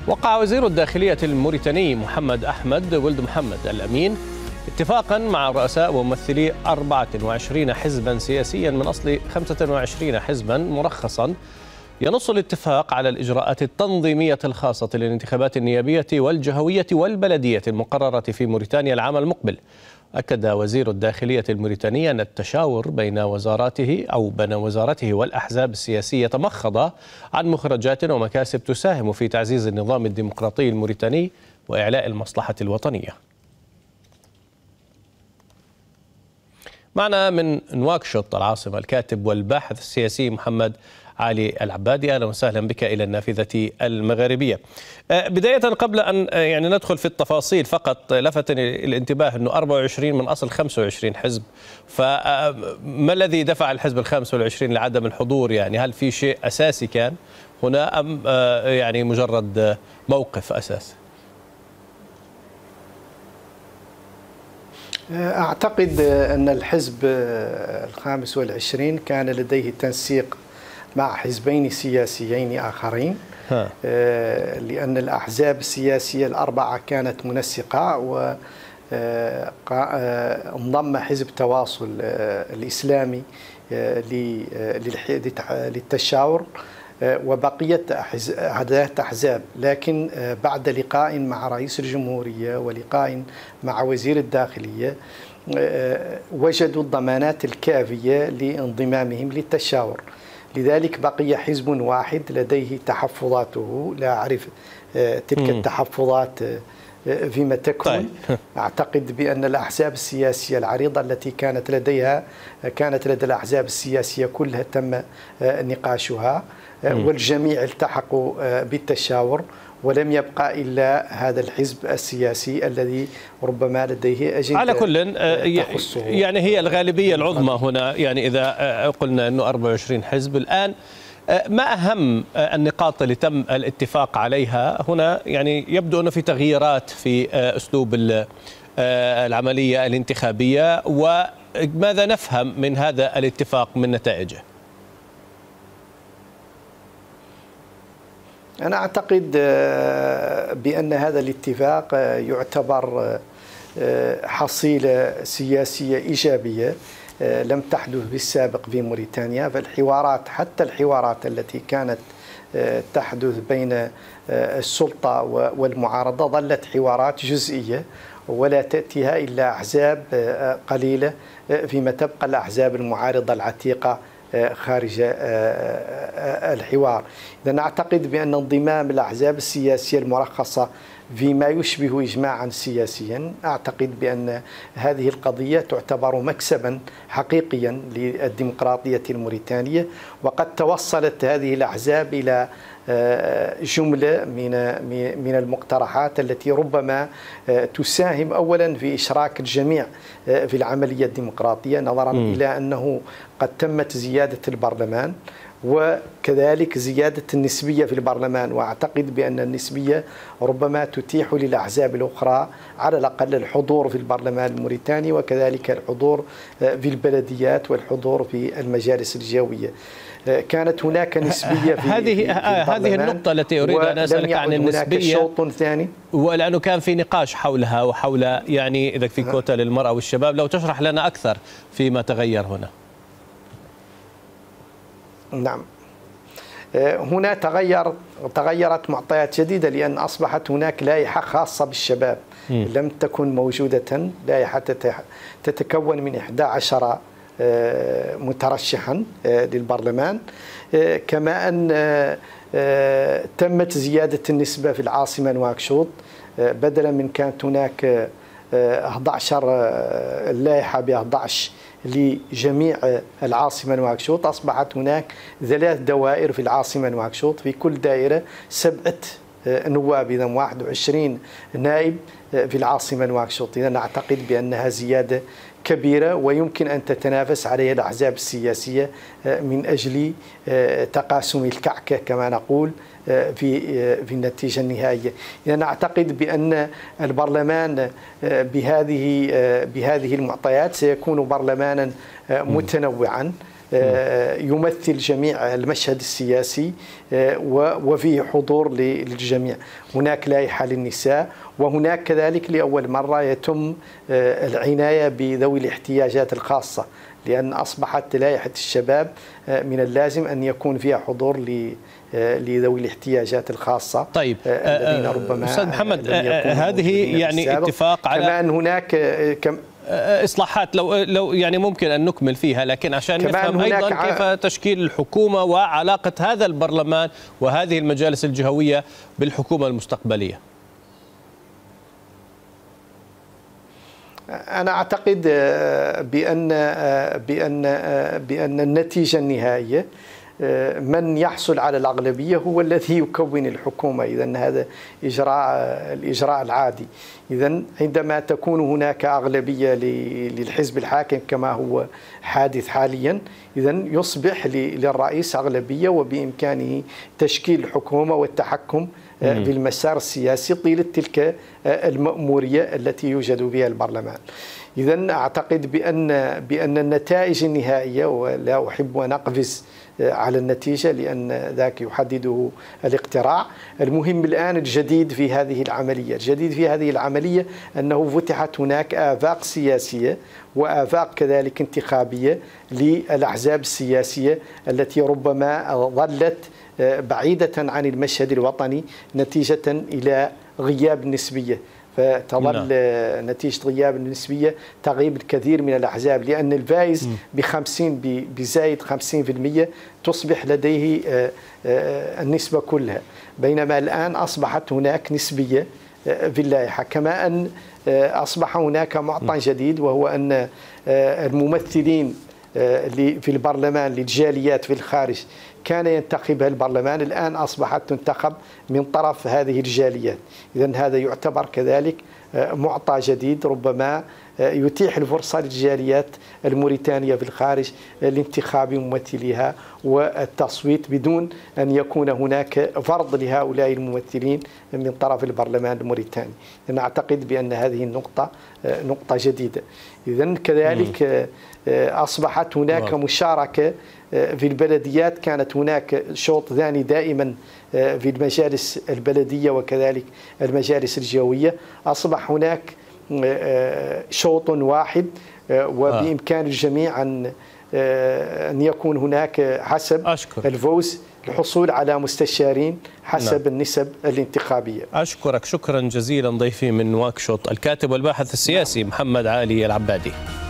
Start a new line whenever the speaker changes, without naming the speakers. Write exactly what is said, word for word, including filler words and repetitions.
وقع وزير الداخلية الموريتاني محمد أحمد ولد محمد الأمين اتفاقا مع رؤساء وممثلي أربعة وعشرين حزبا سياسيا من أصل خمسة وعشرين حزبا مرخصا، ينص الاتفاق على الإجراءات التنظيمية الخاصة للانتخابات النيابية والجهوية والبلدية المقررة في موريتانيا العام المقبل. أكد وزير الداخلية الموريتاني أن التشاور بين وزاراته أو بين وزارته والأحزاب السياسية تمخض عن مخرجات ومكاسب تساهم في تعزيز النظام الديمقراطي الموريتاني وإعلاء المصلحة الوطنية. معنا من نواكشوط العاصمة الكاتب والباحث السياسي محمد علي العبادي. أهلا وسهلا بك إلى النافذة المغاربية. بداية قبل أن يعني ندخل في التفاصيل، فقط لفتني الانتباه أنه أربعة وعشرين من أصل خمسة وعشرين حزب، فما الذي دفع الحزب الخامس والعشرين لعدم الحضور؟ يعني هل في شيء أساسي كان هنا أم يعني مجرد موقف أساسي؟
أعتقد أن الحزب الخامس والعشرين كان لديه تنسيق مع حزبين سياسيين آخرين، ها. لأن الأحزاب السياسية الأربعة كانت منسقة، وانضم حزب تواصل الإسلامي للتشاور وبقية عدات أحزاب، لكن بعد لقاء مع رئيس الجمهورية ولقاء مع وزير الداخلية وجدوا الضمانات الكافية لانضمامهم للتشاور. لذلك بقي حزب واحد لديه تحفظاته، لا أعرف تلك التحفظات فيما تكون. طيب. أعتقد بأن الأحزاب السياسية العريضة التي كانت لديها كانت لدى الأحزاب السياسية كلها تم نقاشها، والجميع التحقوا بالتشاور، ولم يبقى إلا هذا الحزب السياسي الذي ربما لديه أجندة.
على كل يعني هي الغالبية العظمى هنا، يعني إذا قلنا أنه أربعة وعشرين حزب الآن، ما أهم النقاط اللي تم الاتفاق عليها هنا؟ يعني يبدو أنه في تغييرات في أسلوب العملية الانتخابية، وماذا نفهم من هذا الاتفاق من نتائجه؟
أنا أعتقد بأن هذا الاتفاق يعتبر حصيلة سياسية إيجابية لم تحدث بالسابق في موريتانيا. فالحوارات، حتى الحوارات التي كانت تحدث بين السلطة والمعارضة، ظلت حوارات جزئية ولا تأتيها إلا أحزاب قليلة، فيما تبقى الأحزاب المعارضة العتيقة خارج الحوار. إذا نعتقد بأن انضمام الأحزاب السياسية المرخصة فيما يشبه إجماعا سياسيا، أعتقد بأن هذه القضية تعتبر مكسبا حقيقيا للديمقراطية الموريتانية، وقد توصلت هذه الأحزاب إلى جملة من من المقترحات التي ربما تساهم أولا في إشراك الجميع في العملية الديمقراطية، نظرا إلى أنه قد تمت زيادة البرلمان وكذلك زيادة النسبية في البرلمان. وأعتقد بأن النسبية ربما تتيح للأحزاب الأخرى على الأقل الحضور في البرلمان الموريتاني، وكذلك الحضور في البلديات والحضور في المجالس الجوية. كانت هناك نسبية في
هذه هذه النقطة التي أريد أن أسألك عن النسبية،
شوط ثاني،
ولأنه كان في نقاش حولها وحول يعني إذا في كوتا للمرأة والشباب. لو تشرح لنا أكثر فيما تغير هنا.
نعم، هنا تغير تغيرت معطيات جديدة، لأن أصبحت هناك لائحة خاصة بالشباب م. لم تكن موجودة. لائحة تتكون من إحدى عشر مترشحا للبرلمان، كما أن تمت زيادة النسبة في العاصمة نواكشوط، بدلا من كانت هناك أحد عشر اللائحة ب أحد عشر لجميع العاصمة نواكشوط، أصبحت هناك ثلاث دوائر في العاصمة نواكشوط، في كل دائرة سبعة نواب، إذا واحد وعشرين نائب في العاصمة نواكشوط. إذا نعتقد بأنها زيادة كبيرة ويمكن أن تتنافس عليها الأحزاب السياسية من أجل تقاسم الكعكة كما نقول في في النتيجة النهائية. إذا أعتقد بأن البرلمان بهذه بهذه المعطيات سيكون برلمانا متنوعا، يمثل جميع المشهد السياسي وفيه حضور للجميع. هناك لائحة للنساء، وهناك كذلك لأول مرة يتم العناية بذوي الاحتياجات الخاصة، لأن أصبحت لائحة الشباب من اللازم أن يكون فيها حضور لذوي الاحتياجات الخاصة.
طيب
الذين ربما
أستاذ محمد، هذه يعني اتفاق على
كمان هناك كم
إصلاحات، لو لو يعني ممكن أن نكمل فيها، لكن عشان نفهم أيضا كيف تشكيل الحكومة وعلاقة هذا البرلمان وهذه المجالس الجهوية بالحكومة المستقبلية.
أنا أعتقد بأن بأن بأن النتيجة النهائية من يحصل على الأغلبية هو الذي يكون الحكومة. إذن هذا إجراء الإجراء العادي. إذن عندما تكون هناك أغلبية للحزب الحاكم كما هو حادث حاليا، إذن يصبح للرئيس أغلبية وبإمكانه تشكيل الحكومة والتحكم بالمسار السياسي طيلة تلك المأمورية التي يوجد بها البرلمان. إذن أعتقد بأن بأن النتائج النهائية، ولا أحب أن أقفز على النتيجة لأن ذاك يحدده الاقتراع، المهم الآن الجديد في هذه العملية. الجديد في هذه العملية أنه فتحت هناك آفاق سياسية وآفاق كذلك انتخابية للأحزاب السياسية التي ربما ظلت بعيدة عن المشهد الوطني نتيجة إلى غياب النسبية، فتظل نعم. نتيجة غياب النسبية تغيب الكثير من الأحزاب، لأن الفائز بخمسين بزايد خمسين في المئة تصبح لديه النسبة كلها، بينما الآن أصبحت هناك نسبية في اللائحة. كما أن أصبح هناك معطى جديد، وهو أن الممثلين في البرلمان للجاليات في الخارج كان ينتخبها البرلمان، الآن أصبحت تنتخب من طرف هذه الجاليات. إذن هذا يعتبر كذلك معطى جديد ربما يتيح الفرصة للجاليات الموريتانية في الخارج لانتخاب ممثليها والتصويت بدون أن يكون هناك فرض لهؤلاء الممثلين من طرف البرلمان الموريتاني. أنا أعتقد بأن هذه النقطة نقطة جديدة. إذن كذلك أصبحت هناك مشاركة في البلديات. كانت هناك شوط ثاني دائما في المجالس البلدية وكذلك المجالس الجهوية، أصبح هناك شوط واحد، وبإمكان الجميع أن أن يكون هناك حسب
أشكر.
الفوز الحصول على مستشارين حسب نعم. النسب الانتخابية.
أشكرك شكرا جزيلا ضيفي من نواكشوط الكاتب والباحث السياسي محمد علي العبادي.